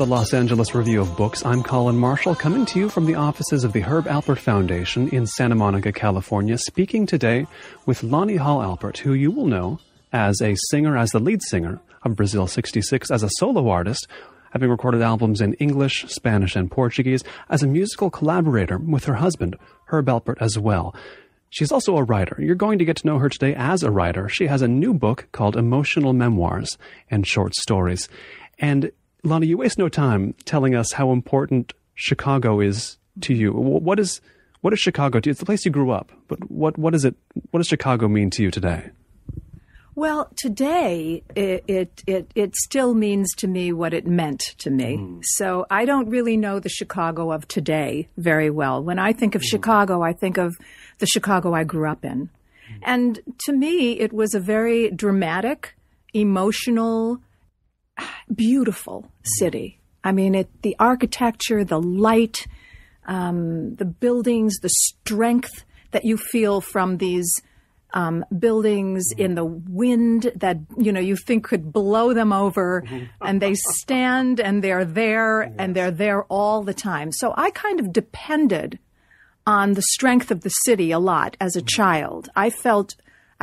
the Los Angeles Review of Books. I'm Colin Marshall, coming to you from the offices of the Herb Alpert Foundation in Santa Monica, California, speaking today with Lani Hall Alpert, who you will know as a singer, as the lead singer of Brazil 66, as a solo artist, having recorded albums in English, Spanish, and Portuguese, as a musical collaborator with her husband, Herb Alpert, as well. She's also a writer. You're going to get to know her today as a writer. She has a new book called Emotional Memoirs and Short Stories. And Lani, you waste no time telling us how important Chicago is to you. What is Chicago to you? It's the place you grew up, but what does Chicago mean to you today? Well, today it still means to me what it meant to me. So I don't really know the Chicago of today very well. When I think of Chicago, I think of the Chicago I grew up in. And to me, it was a very dramatic, emotional, beautiful city. I mean, the architecture, the light, the buildings, the strength that you feel from these buildings in the wind that, you think could blow them over, and they stand and they're there and they're there all the time. So I kind of depended on the strength of the city a lot as a child. I felt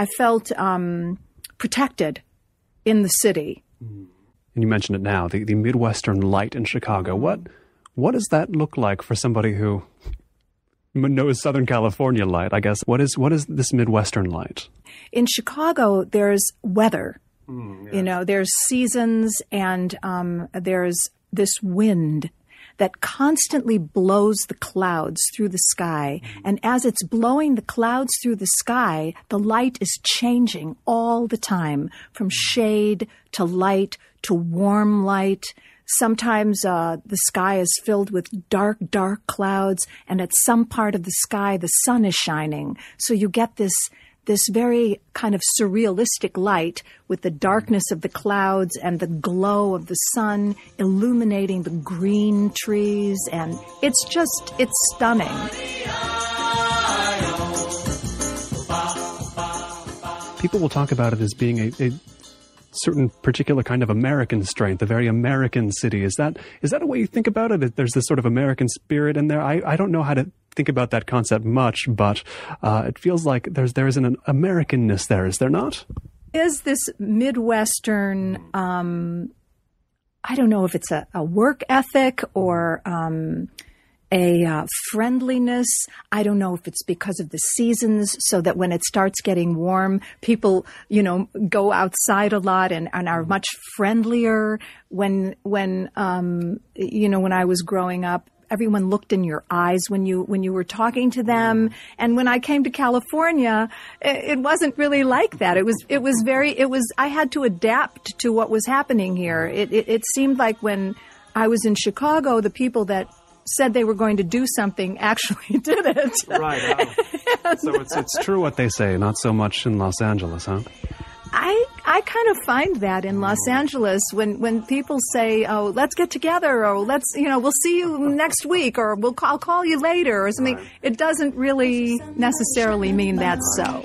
protected in the city. And you mentioned it now, the Midwestern light in Chicago. What does that look like for somebody who knows Southern California light, I guess? What is this Midwestern light? In Chicago, there's weather. There's seasons, and there's this wind that constantly blows the clouds through the sky. And as it's blowing the clouds through the sky, the light is changing all the time, from shade to light to warm light. Sometimes the sky is filled with dark, dark clouds, and at some part of the sky, the sun is shining. So you get this very kind of surrealistic light with the darkness of the clouds and the glow of the sun illuminating the green trees. And it's stunning. People will talk about it as being a certain particular kind of American strength, a very American city. Is that a way you think about it? There's this sort of American spirit in there. I don't know how to think about that concept much, but it feels like there is an Americanness there, is there not? Is this Midwestern, I don't know if it's a work ethic or a friendliness. I don't know if it's because of the seasons, so that when it starts getting warm, people, go outside a lot and are much friendlier. When I was growing up, everyone looked in your eyes when you were talking to them. And when I came to California, it wasn't really like that. I had to adapt to what was happening here. It seemed like when I was in Chicago, the people that said they were going to do something actually did it. Right. So it's true what they say, not so much in Los Angeles, huh? I kind of find that in Los Angeles when people say, "Oh, let's get together," or we'll see you next week, or I'll call you later, or something. Right. It doesn't really necessarily mean that's so.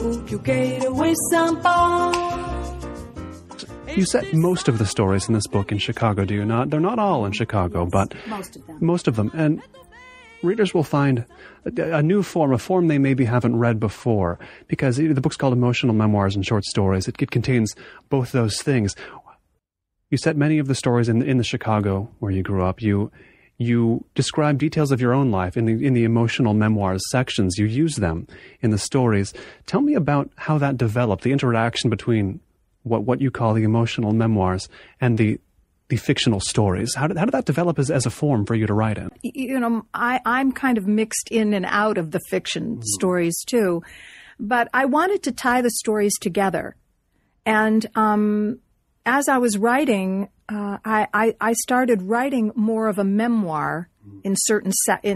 You set most of the stories in this book in Chicago, do you not? They're not all in Chicago, but most of them. And readers will find a new form, a form they maybe haven't read before, because the book's called Emotional Memoirs and Short Stories. It contains both those things. You set many of the stories in the Chicago where you grew up. You describe details of your own life in the emotional memoirs sections. You use them in the stories. Tell me about how that developed, the interaction between what you call the emotional memoirs and the fictional stories. How did that develop as a form for you to write in? I'm kind of mixed in and out of the fiction stories too, but I wanted to tie the stories together. And as I was writing, I started writing more of a memoir. In certain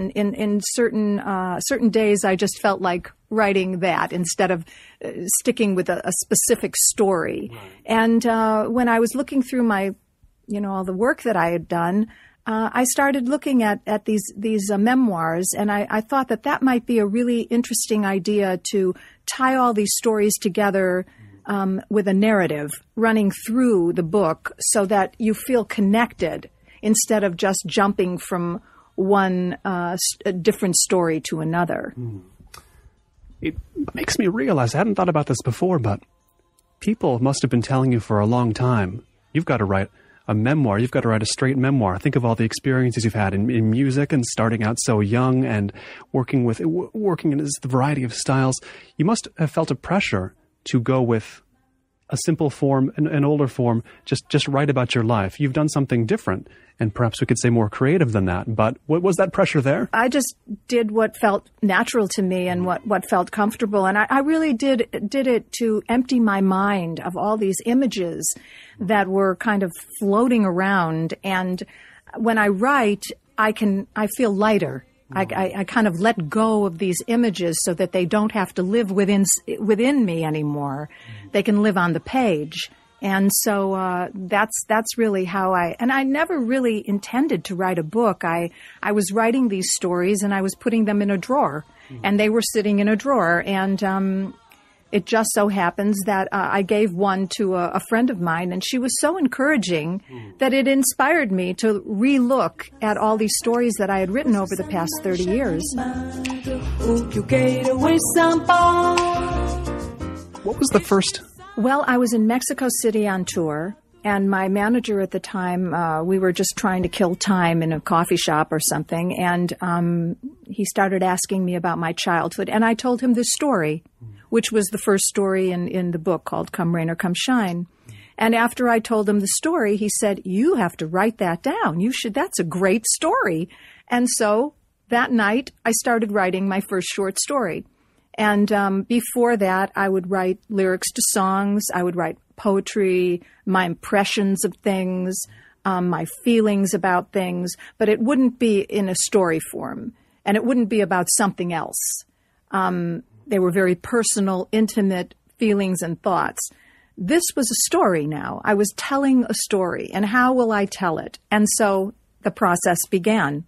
certain days, I just felt like writing that instead of sticking with a specific story. Right. And when I was looking through my, all the work that I had done, I started looking at these memoirs, and I thought that might be a really interesting idea to tie all these stories together with a narrative running through the book so that you feel connected. instead of just jumping from one a different story to another. It makes me realize, I hadn't thought about this before, but people must have been telling you for a long time, you've got to write a memoir, you've got to write a straight memoir. Think of all the experiences you've had in music and starting out so young and working in this variety of styles. You must have felt a pressure to go with a simple form, an older form, just write about your life. You've done something different, and perhaps we could say more creative than that. But was that pressure there? I just did what felt natural to me and what felt comfortable. And I really did it to empty my mind of all these images that were kind of floating around. And when I write, I feel lighter. I kind of let go of these images so that they don't have to live within me anymore. They can live on the page. And so that's really how and I never really intended to write a book. I was writing these stories and I was putting them in a drawer, and they were sitting in a drawer. And it just so happens that I gave one to a friend of mine, and she was so encouraging that it inspired me to relook at all these stories that I had written over the past 30 years. What was the first? Well, I was in Mexico City on tour, and my manager at the time, we were just trying to kill time in a coffee shop or something, and he started asking me about my childhood, and I told him this story, which was the first story in the book called Come Rain or Come Shine. And after I told him the story, he said, "You have to write that down. That's a great story." And so that night, I started writing my first short story. And before that, I would write lyrics to songs. I would write poetry, my impressions of things, my feelings about things. But it wouldn't be in a story form, and it wouldn't be about something else. They were very personal, intimate feelings and thoughts. This was a story now. I was telling a story, and how will I tell it? And so the process began.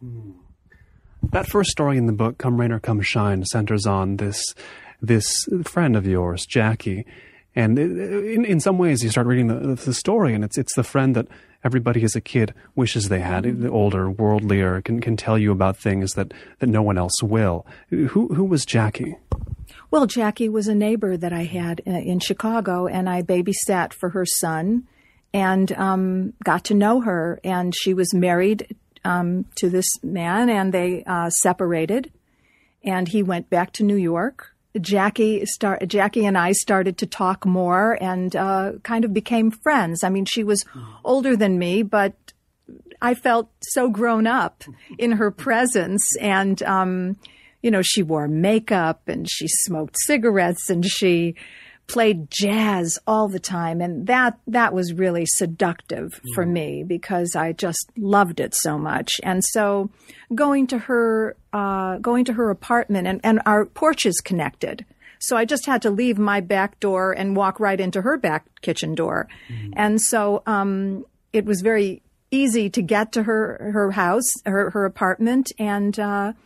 That first story in the book, Come Rain or Come Shine, centers on this friend of yours, Jackie. And in some ways, you start reading the story, and it's the friend that everybody as a kid wishes they had. The older, worldlier, can tell you about things that no one else will. Who was Jackie? Well, Jackie was a neighbor that I had in Chicago, and I babysat for her son and got to know her. And she was married to this man, and they separated, and he went back to New York. Jackie and I started to talk more and kind of became friends. I mean, she was older than me, but I felt so grown up in her presence. And, she wore makeup and she smoked cigarettes and she played jazz all the time. And that was really seductive for me because I just loved it so much. And so going to her apartment and our porches connected. So I just had to leave my back door and walk right into her back kitchen door. And so, it was very easy to get to her house, her apartment. And,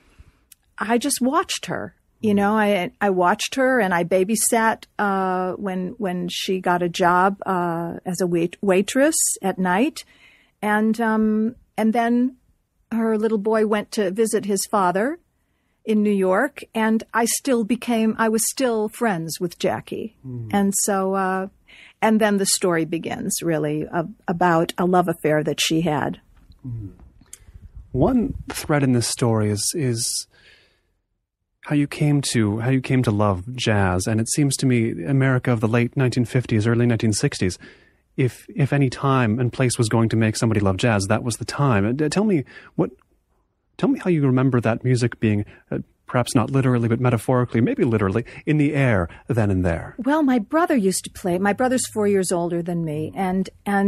I just watched her. I watched her and I babysat when she got a job as a waitress at night, and then her little boy went to visit his father in New York, and I was still friends with Jackie, and so and then the story begins really about a love affair that she had. One thread in this story is how you came to love jazz, and it seems to me America of the late 1950s, early 1960s, if any time and place was going to make somebody love jazz, that was the time. Tell me how you remember that music being, perhaps not literally, but metaphorically, maybe literally, in the air then and there. Well, my brother used to play. My brother's 4 years older than me, and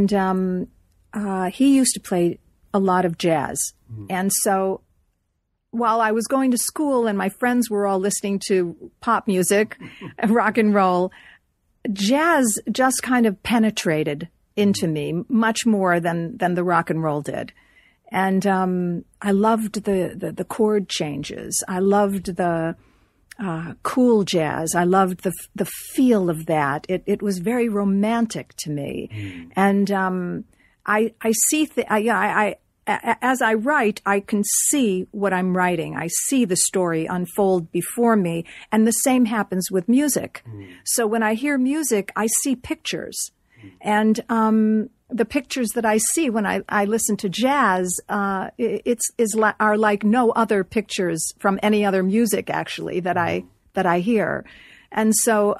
he used to play a lot of jazz, and so while I was going to school and my friends were all listening to pop music, rock and roll, jazz just kind of penetrated into me much more than the rock and roll did. And I loved the chord changes. I loved the cool jazz. I loved the feel of that. It was very romantic to me. And I see, as I write, I can see what I'm writing. I see the story unfold before me, and the same happens with music. So when I hear music, I see pictures, and the pictures that I see when I listen to jazz, are like no other pictures from any other music, actually, that I hear, and so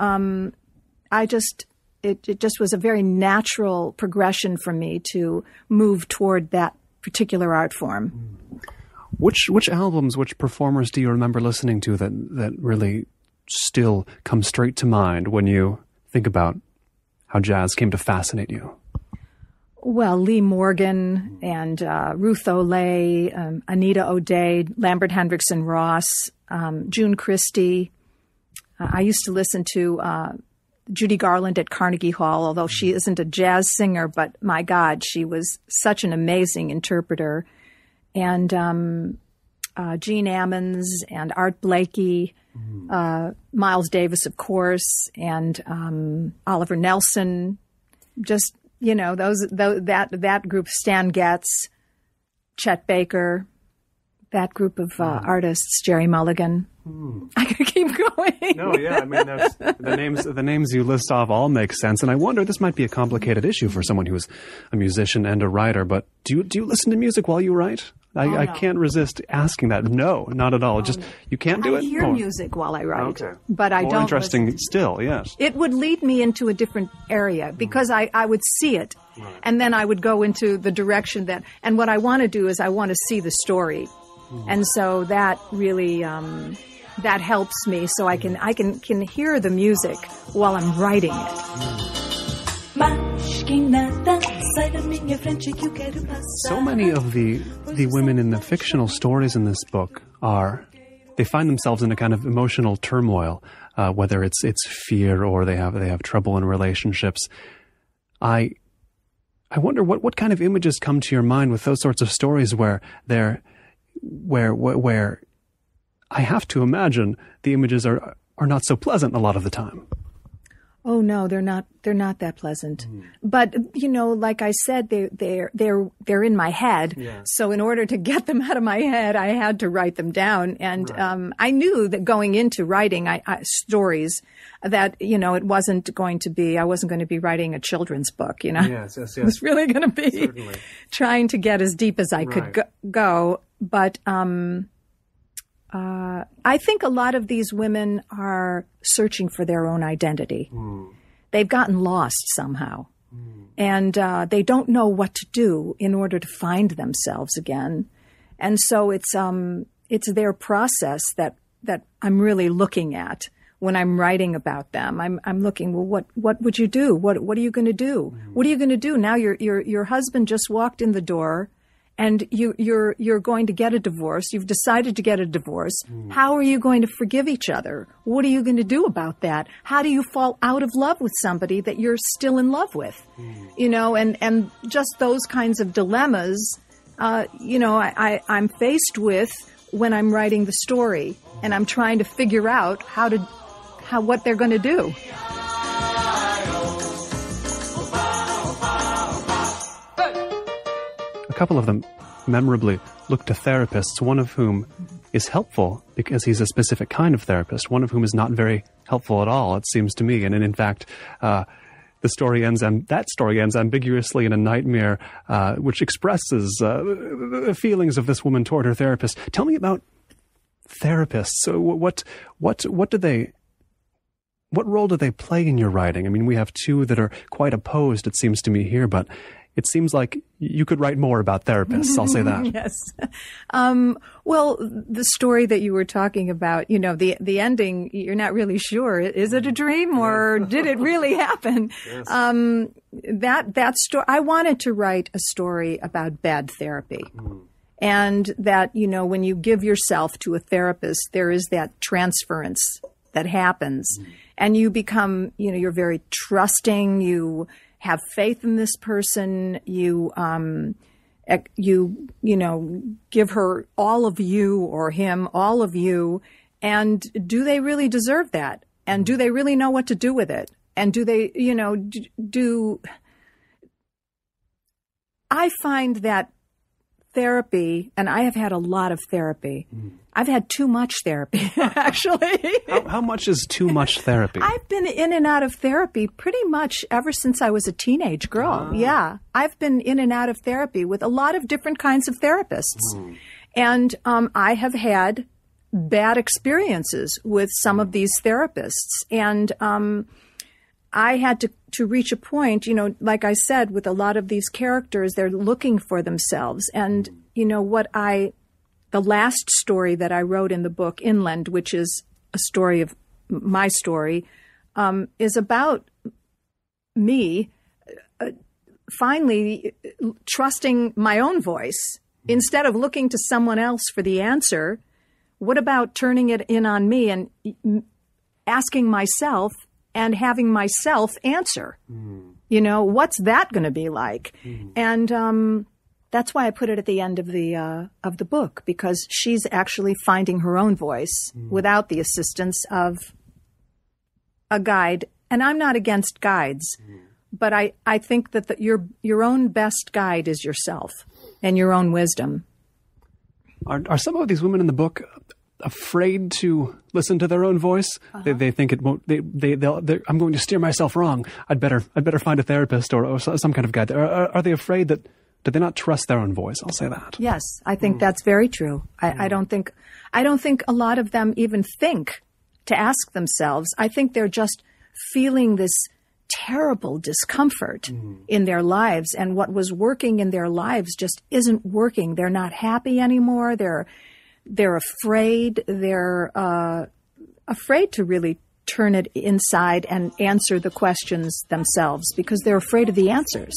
it just was a very natural progression for me to move toward that particular art form. Which albums, which performers do you remember listening to that really still come straight to mind when you think about how jazz came to fascinate you? Well, Lee Morgan and Ruth Olay, Anita O'Day, Lambert Hendrickson Ross, June Christie. I used to listen to Judy Garland at Carnegie Hall, although she isn't a jazz singer, but my God, she was such an amazing interpreter. And Gene Ammons and Art Blakey, Miles Davis, of course, and Oliver Nelson. Just, that group, Stan Getz, Chet Baker, that group of artists, Jerry Mulligan. I could keep going. No, yeah, I mean, the names you list off all make sense, and I wonder, this might be a complicated issue for someone who is a musician and a writer, but do you listen to music while you write? No. I can't resist asking that. No, not at all. You can't do it? I hear music while I write, but I More don't interesting listen. Still, yes. It would lead me into a different area because I would see it, and then I would go into the direction and what I want to do is I want to see the story. And so that really that helps me, so I can hear the music while I'm writing it. So many of the women in the fictional stories in this book they find themselves in a kind of emotional turmoil, whether it's fear or they have trouble in relationships. I wonder what kind of images come to your mind with those sorts of stories where I have to imagine the images are not so pleasant a lot of the time. Oh no, they're not that pleasant. But like I said, they're in my head. Yeah. So in order to get them out of my head, I had to write them down. And I knew that going into writing stories that it wasn't going to be. I wasn't going to be writing a children's book. Yes. It was really going to be Certainly. Trying to get as deep as I could go. But I think a lot of these women are searching for their own identity. They've gotten lost somehow, and they don't know what to do in order to find themselves again. And so it's their process that I'm really looking at when I'm writing about them. I'm looking, well, what would you do? What are you going to do? What are you going to do now? Your husband just walked in the door. And you're going to get a divorce. You've decided to get a divorce. How are you going to forgive each other? What are you going to do about that? How do you fall out of love with somebody that you're still in love with? And just those kinds of dilemmas, I'm faced with when I'm writing the story, and I'm trying to figure out what they're going to do. A couple of them memorably look to therapists, one of whom is helpful because he's a specific kind of therapist, one of whom is not very helpful at all, it seems to me. And in fact, that story ends ambiguously in a nightmare, which expresses the feelings of this woman toward her therapist. Tell me about therapists. So what role do they play in your writing? I mean, we have two that are quite opposed, it seems to me here, but it seems like you could write more about therapists. I'll say that. Yes. Well, the story that you were talking about, the ending, you're not really sure. Is it a dream or did it really happen? Yes. That story, I wanted to write a story about bad therapy. And that, when you give yourself to a therapist, there is that transference that happens. And you become, you're very trusting. You have faith in this person. You give her all of you or him all of you. And do they really deserve that? And do they really know what to do with it? And do they, I find that therapy, and I have had a lot of therapy. I've had too much therapy, actually. How much is too much therapy? I've been in and out of therapy pretty much ever since I was a teenage girl. Yeah. I've been in and out of therapy with a lot of different kinds of therapists. And I have had bad experiences with some of these therapists. And I had to reach a point, like I said, with a lot of these characters, they're looking for themselves. And, the last story that I wrote in the book, Inland, which is a story of my story, is about me finally trusting my own voice. Instead of looking to someone else for the answer, what about turning it in on me and asking myself and having myself answer? What's that going to be like? And that's why I put it at the end of the book, because she's actually finding her own voice without the assistance of a guide. And I'm not against guides, but I think that your own best guide is yourself and your own wisdom. Are some of these women in the book afraid to listen to their own voice? They think it won't. I'm going to steer myself wrong. I'd better find a therapist or some kind of guide. Are they afraid that? Do they not trust their own voice? I'll say that. Yes, I think that's very true. I don't think a lot of them even think to ask themselves. I think they're just feeling this terrible discomfort in their lives, and what was working in their lives just isn't working. They're not happy anymore. They're afraid. They're afraid to really turn it inside and answer the questions themselves because they're afraid of the answers.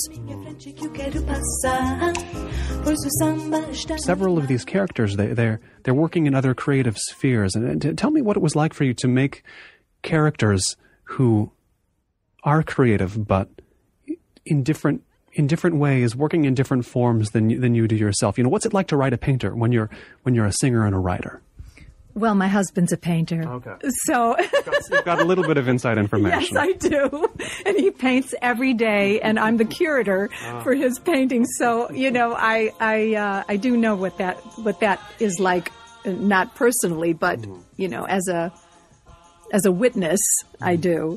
Several of these characters, they're working in other creative spheres. And tell me what it was like for you to make characters who are creative, but in different ways, working in different forms than you do yourself. What's it like to write a painter when you're a singer and a writer? Well, my husband's a painter. Okay. So you've got a little bit of inside information. Yes, I do. And he paints every day, and I'm the curator for his paintings. So, I do know what that is like, not personally, but as a witness, I do.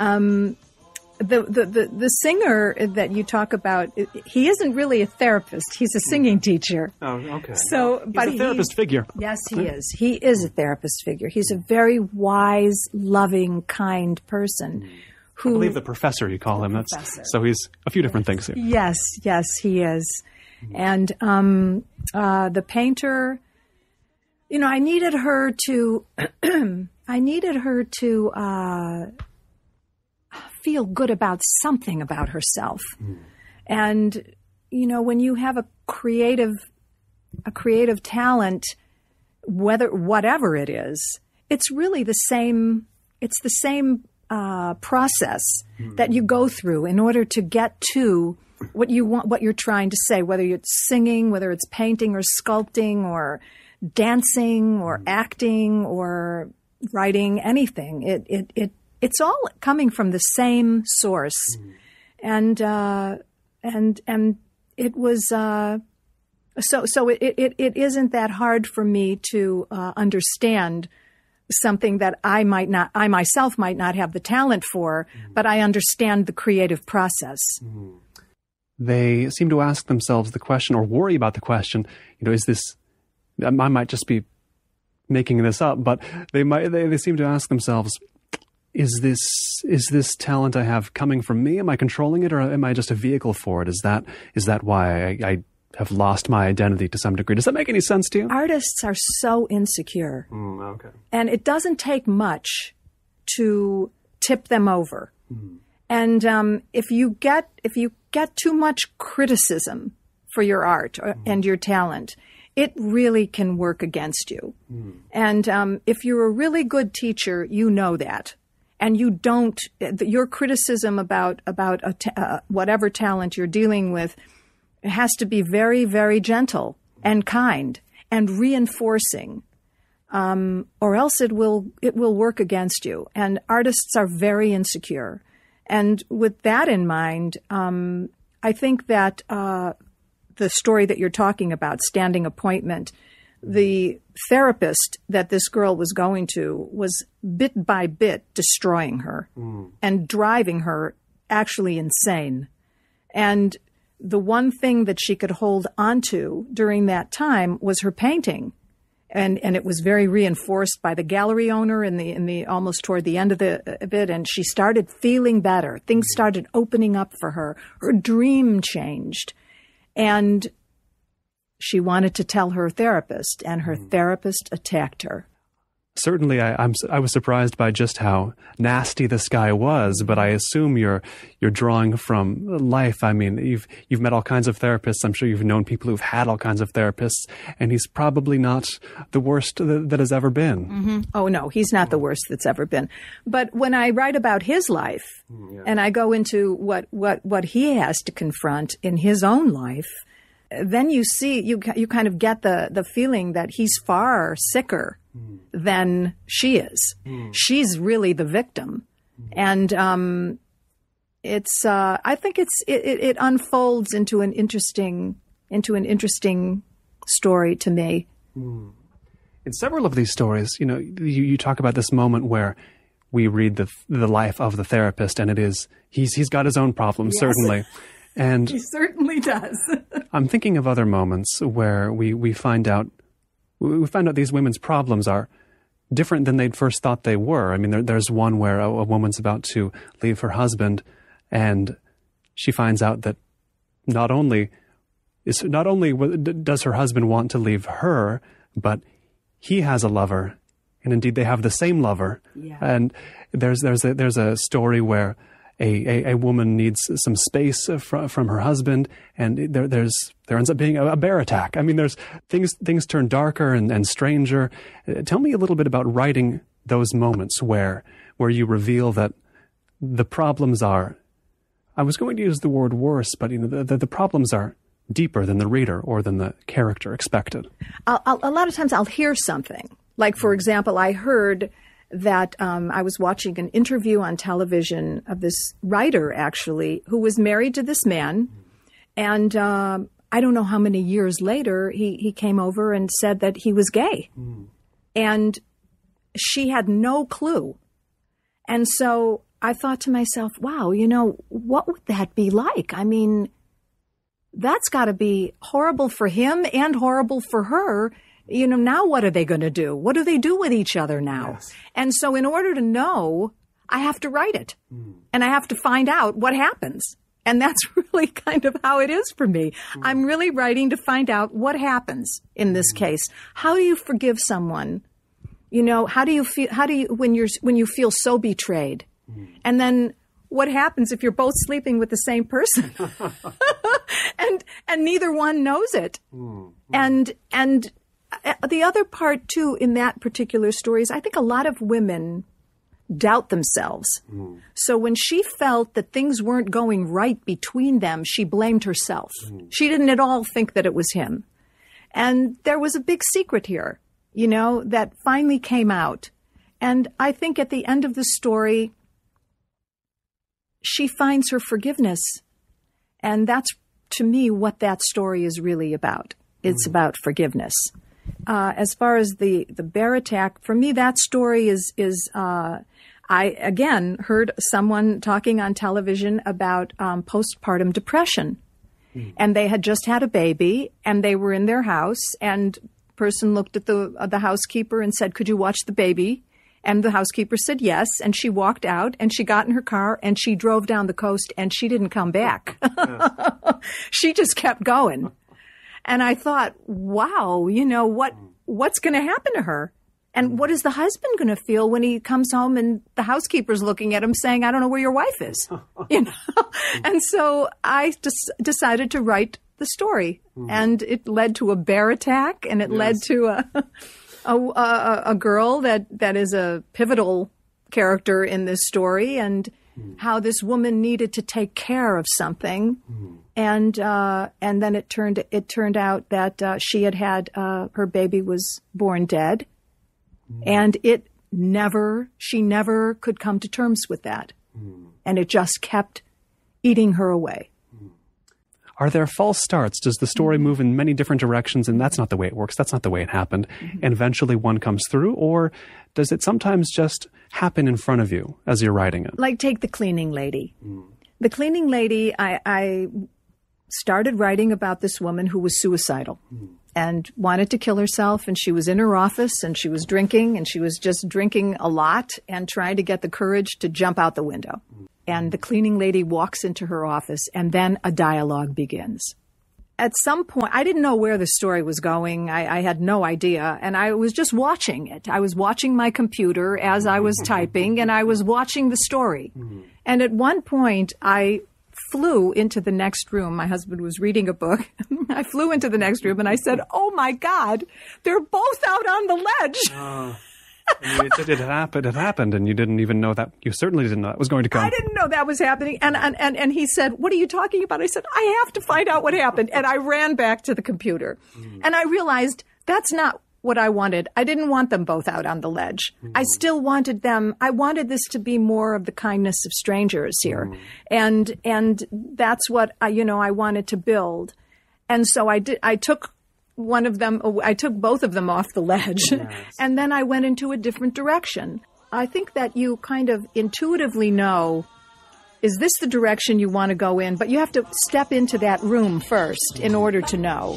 The singer that you talk about, he isn't really a therapist. He's a singing teacher. Oh, okay. So, he's a therapist figure. Yes, he is. He is a therapist figure. He's a very wise, loving, kind person. I believe the professor, you call him. So he's a few different things here. Yes, he is. And the painter, I needed her to feel good about something about herself. And, when you have a creative talent, whatever it is, it's really the same process that you go through in order to get to what you want, what you're trying to say, whether it's singing, whether it's painting or sculpting or dancing or acting or writing, anything. It's all coming from the same source. And it was, so it isn't that hard for me to understand something that I myself might not have the talent for, but I understand the creative process. They seem to ask themselves the question, or worry about the question, is this, I might just be making this up, but they seem to ask themselves, is this talent I have coming from me? Am I controlling it, or am I just a vehicle for it? Is that why I have lost my identity to some degree? Does that make any sense to you? Artists are so insecure. Okay. And it doesn't take much to tip them over. And if you get too much criticism for your art and your talent, it really can work against you. And if you're a really good teacher, you know that. And you don't, your criticism about whatever talent you're dealing with has to be very, very gentle and kind and reinforcing, or else it will work against you. And artists are very insecure. And with that in mind, I think that the story that you're talking about, Standing Appointment, the therapist that this girl was going to was bit by bit destroying her and driving her actually insane. And the one thing that she could hold onto during that time was her painting. And it was very reinforced by the gallery owner in the almost toward the end of it. And she started feeling better. Things started opening up for her. Her dream changed. And she wanted to tell her therapist, and her therapist attacked her. Certainly, I was surprised by just how nasty this guy was, but I assume you're drawing from life. I mean, you've met all kinds of therapists. I'm sure you've known people who've had all kinds of therapists, and he's probably not the worst that has ever been. Mm-hmm. Oh no, he's not the worst that's ever been. But when I write about his life, and I go into what he has to confront in his own life, then you see, you kind of get the feeling that he's far sicker than she is. She's really the victim. And it's I think it unfolds into an interesting story to me. In several of these stories, you talk about this moment where we read the life of the therapist, and it is he's got his own problems, yes. Certainly. And he certainly does. I'm thinking of other moments where we find out these women's problems are different than they'd first thought they were. I mean, there's one where a woman's about to leave her husband, and she finds out that not only does her husband want to leave her, but he has a lover, and indeed they have the same lover. Yeah. And there's a story where a woman needs some space from her husband, and there ends up being a bear attack. I mean, there's things turn darker and stranger. Tell me a little bit about writing those moments where you reveal that the problems are, I was going to use the word worse, but the problems are deeper than the reader or than the character expected. A lot of times I'll hear something. Like, for example, I heard that I was watching an interview on television of this writer, actually, who was married to this man. And I don't know how many years later, he came over and said that he was gay. And she had no clue. And so I thought to myself, wow, what would that be like? I mean, that's got to be horrible for him and horrible for her. Now what are they going to do? What do they do with each other now? Yes. And so in order to know, I have to write it. And I have to find out what happens. And that's really kind of how it is for me. I'm really writing to find out what happens in this case. How do you forgive someone? How do you feel, when you feel so betrayed? And then what happens if you're both sleeping with the same person? and neither one knows it. And the other part, too, in that particular story is I think a lot of women doubt themselves. So when she felt that things weren't going right between them, she blamed herself. She didn't at all think that it was him. And there was a big secret here, that finally came out. And I think at the end of the story, she finds her forgiveness. And that's, to me, what that story is really about. It's about forgiveness. As far as the bear attack, for me, that story is I, again, heard someone talking on television about postpartum depression. And they had just had a baby, and they were in their house, and person looked at the housekeeper and said, "Could you watch the baby?" And the housekeeper said yes, and she walked out, and she got in her car, and she drove down the coast, and she didn't come back. She just kept going. And I thought, wow, what's going to happen to her? And what is the husband going to feel when he comes home and the housekeeper's looking at him saying, "I don't know where your wife is." And so I decided to write the story. And it led to a bear attack, and it led to a girl that is a pivotal character in this story, and how this woman needed to take care of something. And then it turned out that she had her baby was born dead, and she never could come to terms with that, and it just kept eating her away. Are there false starts? Does the story move in many different directions and that's not the way it works? That's not the way it happened. And eventually one comes through? Or does it sometimes just happen in front of you as you're writing it? Like take The Cleaning Lady. The Cleaning Lady, I started writing about this woman who was suicidal and wanted to kill herself. And she was in her office and she was drinking, and she was just drinking a lot and trying to get the courage to jump out the window. And the cleaning lady walks into her office, and then a dialogue begins. At some point, I didn't know where the story was going. I had no idea. And I was just watching it. I was watching my computer as I was typing, and I was watching the story. And at one point, I flew into the next room. My husband was reading a book. I flew into the next room, and I said, "Oh, my God, they're both out on the ledge." I mean, it happened, and you didn't even know that. You certainly didn't know that was going to come. I didn't know that was happening. And he said, "What are you talking about?" I said, "I have to find out what happened." And I ran back to the computer. And I realized that's not what I wanted. I didn't want them both out on the ledge. I still wanted them. I wanted this to be more of the kindness of strangers here. And that's what I wanted to build. And so I did. I took both of them off the ledge, and then I went into a different direction. I think that you kind of intuitively know, is this the direction you want to go in? But you have to step into that room first in order to know.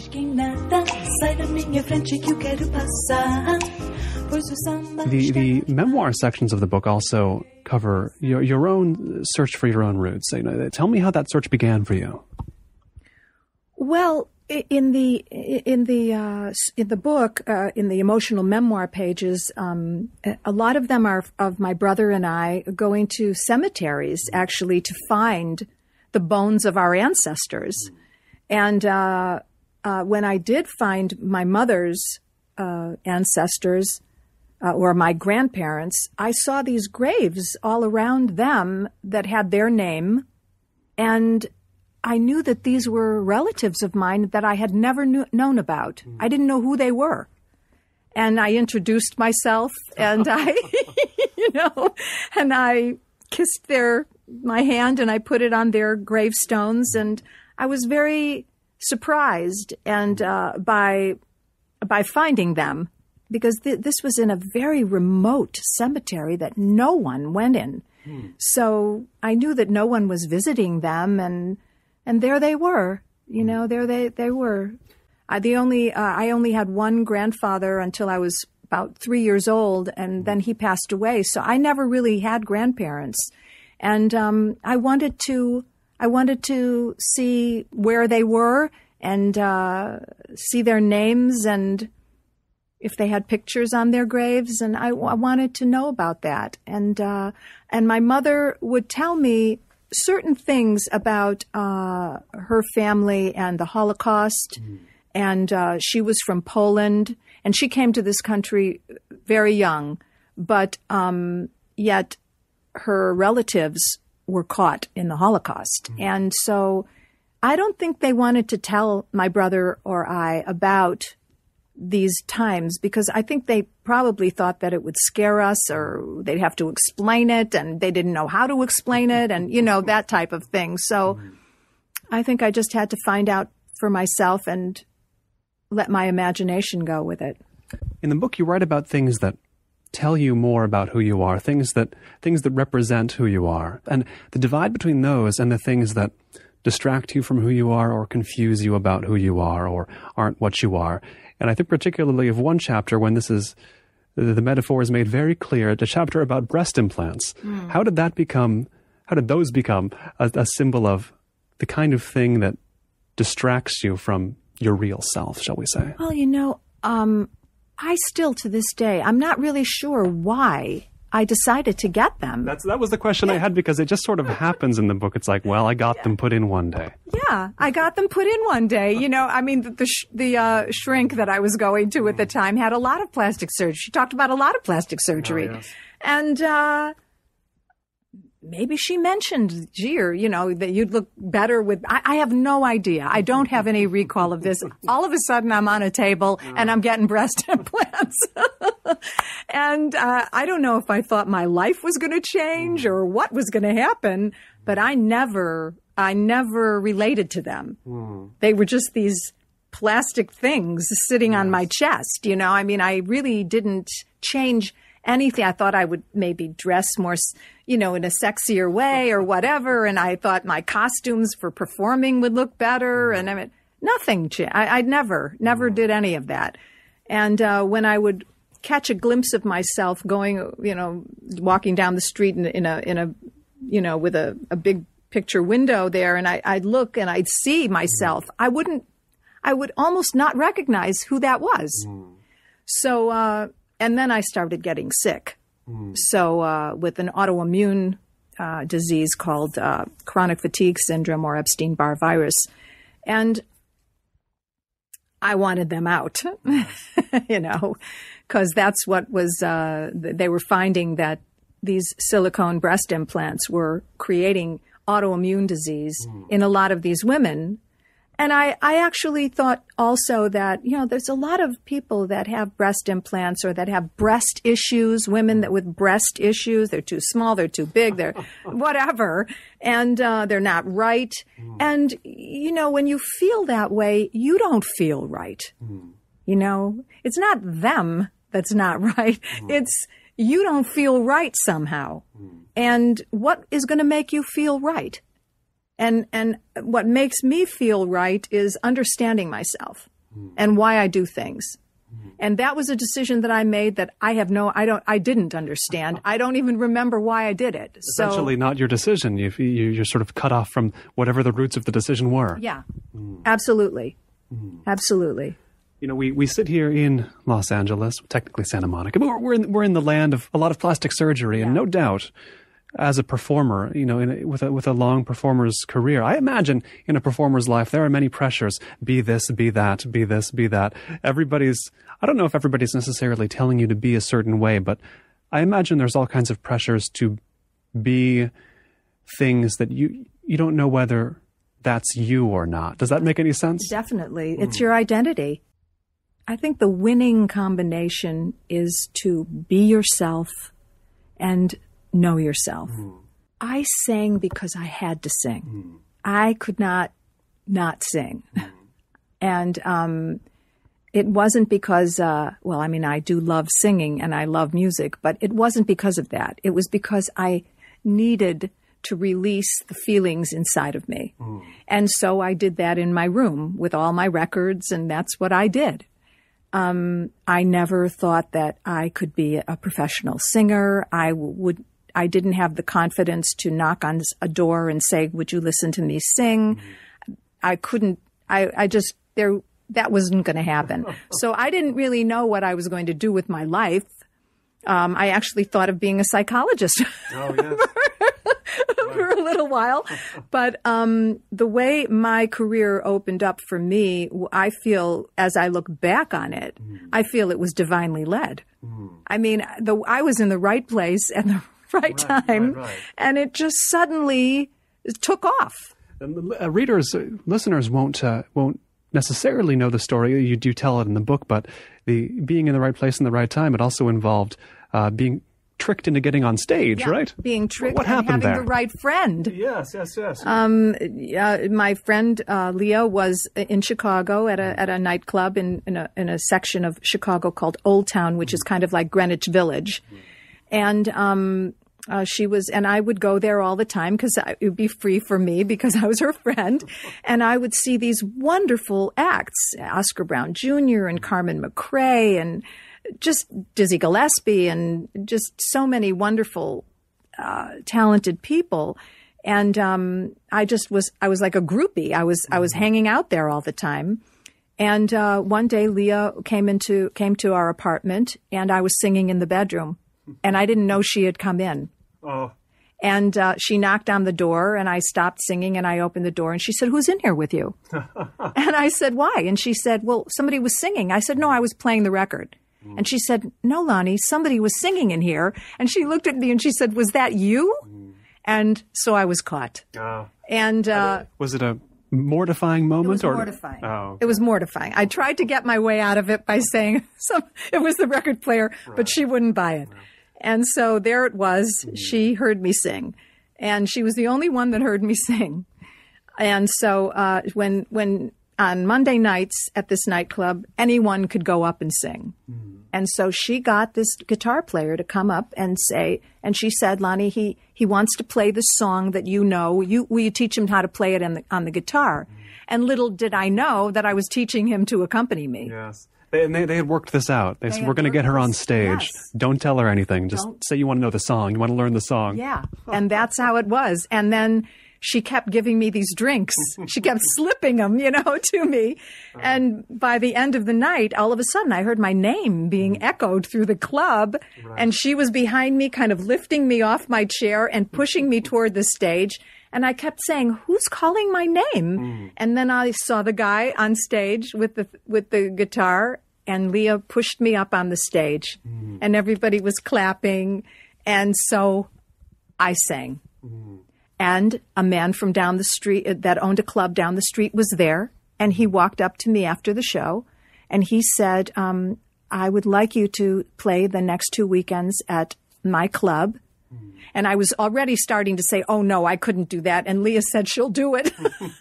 The memoir sections of the book also cover your own search for your own roots. Tell me how that search began for you. Well, in the book, in the emotional memoir pages, a lot of them are of my brother and I going to cemeteries actually to find the bones of our ancestors. And when I did find my mother's ancestors or my grandparents, I saw these graves all around them that had their name, and I knew that these were relatives of mine that I had never known about. I didn't know who they were. And I introduced myself, and and I kissed my hand, and I put it on their gravestones. And I was very surprised by finding them, because this was in a very remote cemetery that no one went in. So I knew that no one was visiting them, and there they were, there they were. I only had one grandfather until I was about 3 years old, and then he passed away. So I never really had grandparents. And I wanted to see where they were and see their names and if they had pictures on their graves. And I wanted to know about that. And my mother would tell me certain things about her family and the Holocaust. And she was from Poland, and she came to this country very young, but yet her relatives were caught in the Holocaust. And so I don't think they wanted to tell my brother or I about these times, because I think they probably thought that it would scare us, or they'd have to explain it, and they didn't know how to explain it, and, that type of thing. So I think I just had to find out for myself and let my imagination go with it. In the book, you write about things that tell you more about who you are, things that represent who you are, and the divide between those and the things that distract you from who you are or confuse you about who you are or aren't what you are. And I think particularly of one chapter when the metaphor is made very clear, the chapter about breast implants. How did those become a symbol of the kind of thing that distracts you from your real self, shall we say? Well, I still to this day, I'm not really sure why I decided to get them. That was the question I had, because it just sort of happens in the book. It's like, well, I got them put in one day. Yeah, I got them put in one day. The shrink that I was going to at the time had a lot of plastic surgery. She talked about a lot of plastic surgery. Oh, yes. And maybe she mentioned, that you'd look better with, I have no idea. I don't have any recall of this. All of a sudden I'm on a table and I'm getting breast implants. And I don't know if I thought my life was going to change or what was going to happen, but I never I never related to them. They were just these plastic things sitting on my chest, you know. I mean, I really didn't change anything. I thought I would maybe dress more, you know, in a sexier way or whatever. And I thought my costumes for performing would look better. And I mean, nothing changed. I never did any of that. And when I would catch a glimpse of myself going, you know, walking down the street in a you know, with a big picture window there, and I'd look and I'd see myself, I would almost not recognize who that was. So, and then I started getting sick. So, with an autoimmune disease called chronic fatigue syndrome or Epstein-Barr virus. And I wanted them out, you know, because that's what was, they were finding that these silicone breast implants were creating autoimmune disease in a lot of these women. And I actually thought also that, you know, there's a lot of people that have breast implants or that have breast issues, women that with breast issues, they're too small, they're too big, they're whatever, and they're not right. And, you know, when you feel that way, you don't feel right. You know, it's not them that's not right. It's you don't feel right somehow. And what is going to make you feel right? And what makes me feel right is understanding myself and why I do things. And that was a decision that I made that I didn't understand. I don't even remember why I did it. Essentially not your decision. You're sort of cut off from whatever the roots of the decision were. Yeah, absolutely. Absolutely. You know, we sit here in Los Angeles, technically Santa Monica, but we're in the land of a lot of plastic surgery, and no doubt, as a performer, you know, with a long performer's career, I imagine in a performer's life there are many pressures: be this, be that, be this, be that. I don't know if everybody's necessarily telling you to be a certain way, but I imagine there's all kinds of pressures to be things that you don't know whether that's you or not. Does that make any sense? Definitely. It's your identity. I think the winning combination is to be yourself and know yourself. I sang because I had to sing. I could not sing. And it wasn't because, well, I mean, I do love singing and I love music, but it wasn't because of that. It was because I needed to release the feelings inside of me. And so I did that in my room with all my records, and that's what I did. I never thought that I could be a professional singer. I didn't have the confidence to knock on a door and say, would you listen to me sing? I couldn't, that wasn't going to happen. So I didn't really know what I was going to do with my life. I actually thought of being a psychologist. Oh, yes. For a little while. But the way my career opened up for me, I feel, as I look back on it, I feel it was divinely led. I mean, I was in the right place at the right time, and it just suddenly took off. Listeners won't necessarily know the story. You do tell it in the book, but the being in the right place in the right time, it also involved being tricked into getting on stage, right? Being tricked what happened and having there? the right friend. Yes. My friend Leah was in Chicago at a nightclub in a section of Chicago called Old Town, which is kind of like Greenwich Village, and she was, and I would go there all the time because it would be free for me because I was her friend, and I would see these wonderful acts: Oscar Brown Jr. and Carmen McRae and just Dizzy Gillespie and just so many wonderful, talented people. And I was like a groupie. I was hanging out there all the time. And one day Leah came to our apartment, and I was singing in the bedroom, and I didn't know she had come in. Oh. And she knocked on the door, and I stopped singing, and I opened the door, and she said, "Who's in here with you?" And I said, "Why?" And she said, "Well, somebody was singing." I said, "No, I was playing the record." And she said, "No, Lonnie, somebody was singing in here." And she looked at me and she said, "Was that you?" And so I was caught. And was it a mortifying moment? It was mortifying. Oh, okay. It was mortifying. I tried to get my way out of it by saying it was the record player, but she wouldn't buy it. And so there it was. She heard me sing. And she was the only one that heard me sing. And so when on Monday nights at this nightclub, anyone could go up and sing. And so she got this guitar player to come up and say, and she said, Lonnie, he wants to play the song that you know. Will you teach him how to play it on the guitar? And little did I know that I was teaching him to accompany me. Yes. They had worked this out. They said, we're going to get her on stage. Yes. Don't tell her anything. Just say you want to know the song. You want to learn the song. Yeah. And that's how it was. And then she kept giving me these drinks. She kept slipping them, to me. And by the end of the night, all of a sudden, I heard my name being echoed through the club. Right. And she was behind me, kind of lifting me off my chair and pushing me toward the stage. And I kept saying, who's calling my name? And then I saw the guy on stage with the guitar, and Leah pushed me up on the stage. And everybody was clapping. And so I sang. And a man from down the street that owned a club down the street was there. And he walked up to me after the show. And he said, I would like you to play the next 2 weekends at my club. And I was already starting to say, oh, no, I couldn't do that. And Leah said, she'll do it.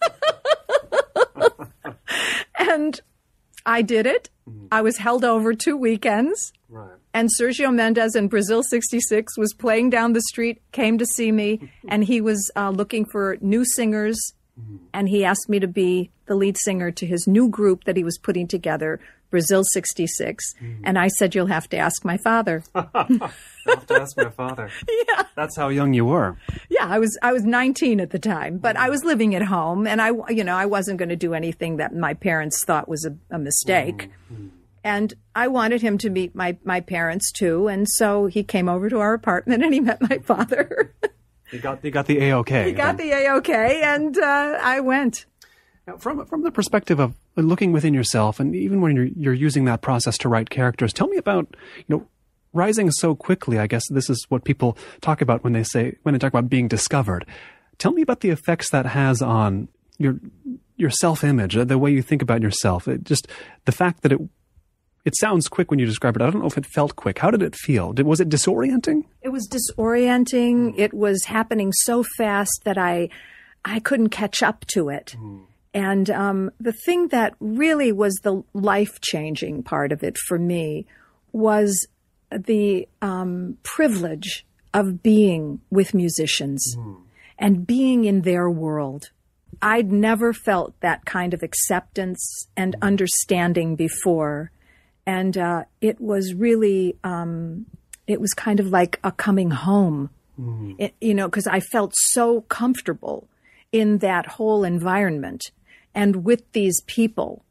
And I did it. I was held over 2 weekends. Right. And Sergio Mendes in Brazil 66 was playing down the street, came to see me, and he was looking for new singers. And he asked me to be the lead singer to his new group that he was putting together, Brazil 66. And I said, you'll have to ask my father. I'll have to ask my father. Yeah. That's how young you were. Yeah, I was 19 at the time, but I was living at home, and I wasn't going to do anything that my parents thought was a mistake. And I wanted him to meet my parents too, and so he came over to our apartment and he met my father. He got the A-OK. He got the A-OK, and I went. Now, from the perspective of looking within yourself, and even when you're using that process to write characters, tell me about rising so quickly. I guess this is what people talk about when they talk about being discovered. Tell me about the effects that has on your self-image, the way you think about yourself. Just the fact that it sounds quick when you describe it. I don't know if it felt quick. How did it feel? Was it disorienting? It was disorienting. It was happening so fast that I couldn't catch up to it. And the thing that really was the life-changing part of it for me was the privilege of being with musicians and being in their world. I'd never felt that kind of acceptance and understanding before. And it was really, it was kind of like a coming home, because I felt so comfortable in that whole environment and with these people.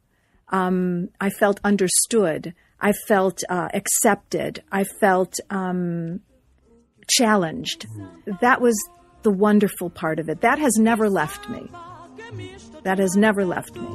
I felt understood. I felt accepted. I felt challenged. That was the wonderful part of it. That has never left me. That has never left me.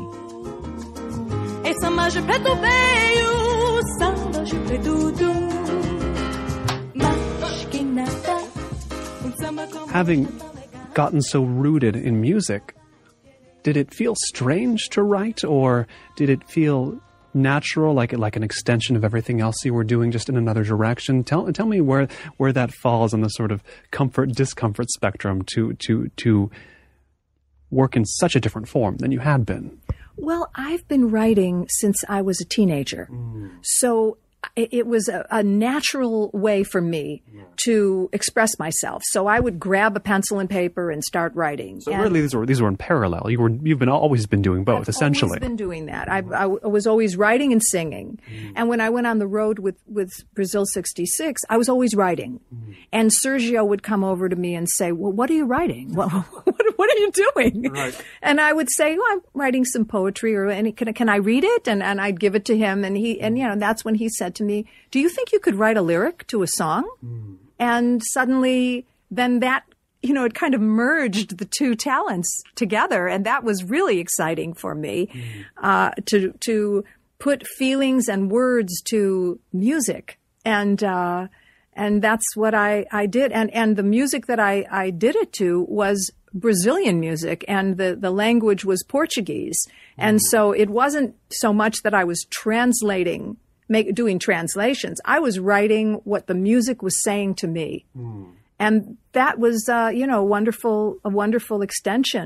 Having gotten so rooted in music, did it feel strange to write, or did it feel natural, like an extension of everything else you were doing, just in another direction? Tell me where that falls on the sort of comfort-discomfort spectrum to work in such a different form than you had been. Well, I've been writing since I was a teenager. So it was a natural way for me to express myself. So I would grab a pencil and paper and start writing. So really, these were in parallel. You've always been doing both, essentially. I've always been doing that. I was always writing and singing. And when I went on the road with Brazil 66, I was always writing. And Sergio would come over to me and say, "Well, what are you writing? What are you doing?" Right. And I would say, "Well, I'm writing some poetry, or can I read it?" And I'd give it to him, and that's when he said to me, "Do you think you could write a lyric to a song?" And suddenly, then that, it kind of merged the two talents together. And that was really exciting for me, to put feelings and words to music. And that's what I did. And the music that I did it to was Brazilian music, and the language was Portuguese. And so it wasn't so much that I was doing translations. I was writing what the music was saying to me. And that was, a wonderful extension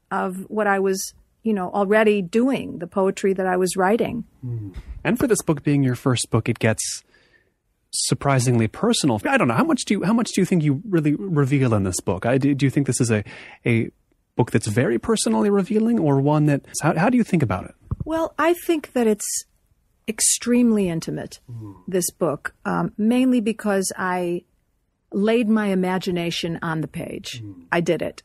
of what I was, already doing, the poetry that I was writing. And for this book being your first book, it gets surprisingly personal. I don't know, how much do you think you really reveal in this book? Do you think this is a book that's very personally revealing, or one that how do you think about it? Well, I think that it's extremely intimate, this book, mainly because I laid my imagination on the page. I did it.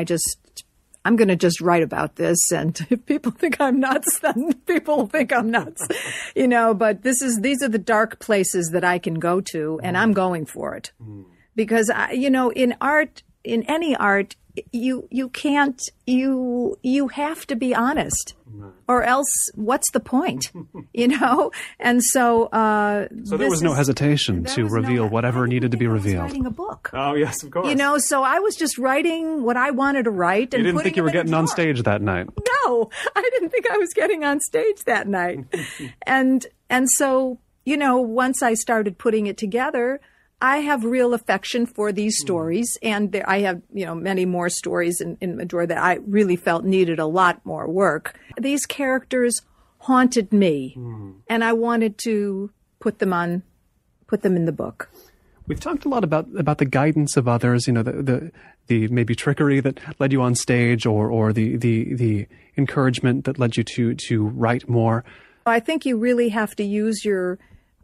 I'm going to just write about this, and if people think I'm nuts, then people will think I'm nuts, but these are the dark places that I can go to, and I'm going for it. Because, in art, in any art, you can't, you have to be honest, or else what's the point, And so, so there was no hesitation to reveal whatever needed to be revealed. I was writing a book. Oh yes, of course. So I was just writing what I wanted to write. And you didn't think you were getting on stage that night? No, I didn't think I was getting on stage that night. and so, once I started putting it together, I have real affection for these stories, and I have, many more stories in my drawer that I really felt needed a lot more work. These characters haunted me, and I wanted to put them in the book. We've talked a lot about the guidance of others, the maybe trickery that led you on stage, or the encouragement that led you to write more. I think you really have to use your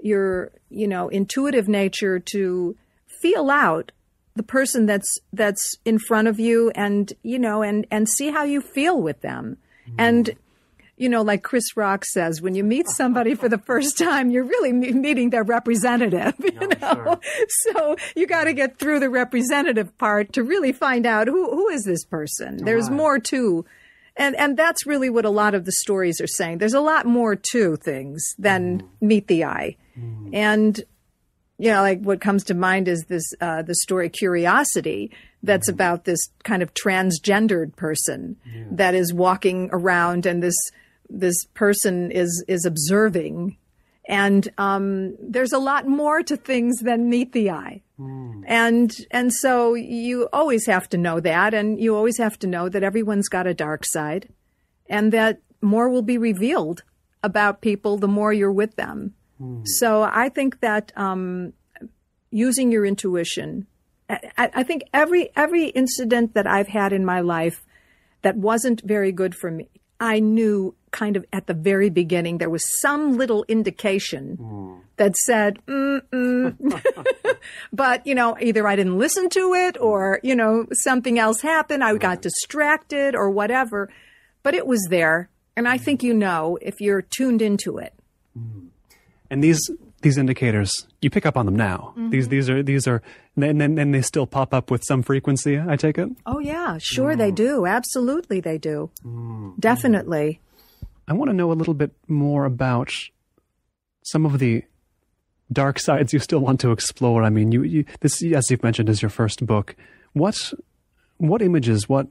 intuitive nature to feel out the person that's in front of you, and see how you feel with them. And, like Chris Rock says, when you meet somebody for the first time, you're really meeting their representative, Sure. So you got to get through the representative part to really find out who is this person. There's more to. And that's really what a lot of the stories are saying. There's a lot more to things than meet the eye. And, like what comes to mind is this, the story Curiosity, that's about this kind of transgendered person that is walking around, and this person is observing. And, there's a lot more to things than meet the eye. And so you always have to know that, and you always have to know that everyone's got a dark side, and that more will be revealed about people the more you're with them. So I think that using your intuition, I think every incident that I've had in my life that wasn't very good for me, I knew kind of at the very beginning there was some little indication that said, but, either I didn't listen to it, or, something else happened. I got distracted or whatever, but it was there. And I think, if you're tuned into it. And these indicators, you pick up on them now. These are, and they still pop up with some frequency, I take it? Oh yeah, sure they do. Absolutely they do. Definitely. I want to know a little bit more about some of the dark sides you still want to explore. I mean, this, as you've mentioned, is your first book. What images, what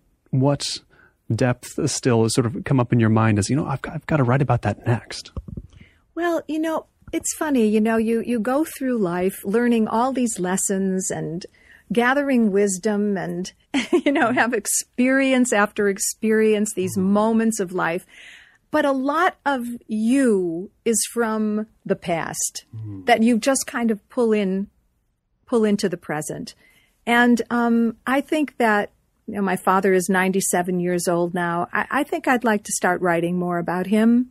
depth still sort of come up in your mind as, I've got to write about that next? Well, it's funny, you go through life learning all these lessons and gathering wisdom and, have experience after experience, these moments of life. But a lot of you is from the past that you just kind of pull into the present. And I think that, my father is 97 years old now. I think I'd like to start writing more about him.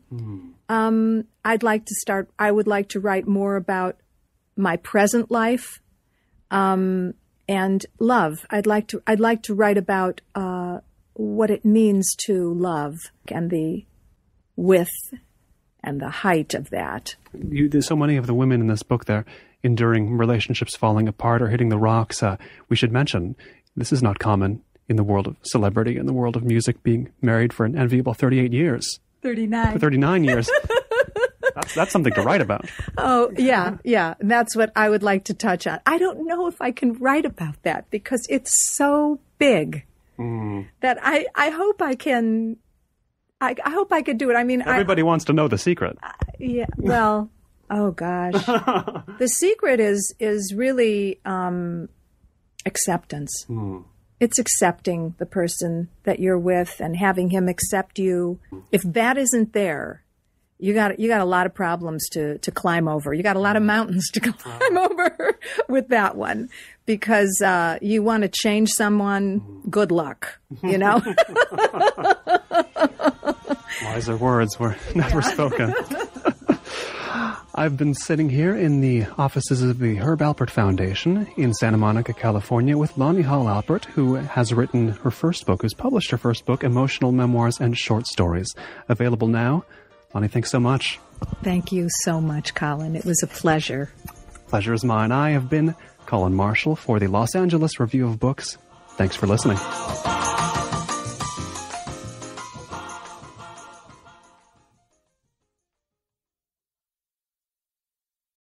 I would like to write more about my present life, and love. I'd like to write about, what it means to love and the width and the height of that. There's so many of the women in this book there enduring relationships falling apart or hitting the rocks. We should mention, this is not common in the world of celebrity, in the world of music, being married for an enviable 38 years. 39. For 39 years. That's something to write about. Oh, yeah. That's what I would like to touch on. I don't know if I can write about that because it's so big that I hope I can. I hope I could do it. I mean, everybody wants to know the secret. Yeah. Well, oh gosh, the secret is really acceptance. It's accepting the person that you're with and having him accept you. If that isn't there, you got a lot of problems to climb over. You got a lot of mountains to climb over with that one, because you want to change someone. Good luck, you know. Wiser words were never spoken. I've been sitting here in the offices of the Herb Alpert Foundation in Santa Monica, California, with Lani Hall Alpert, who has written her first book, who's published her first book, Emotional Memoirs and Short Stories. Available now. Lani, thanks so much. Thank you so much, Colin. It was a pleasure. Pleasure is mine. I have been Colin Marshall for the Los Angeles Review of Books. Thanks for listening.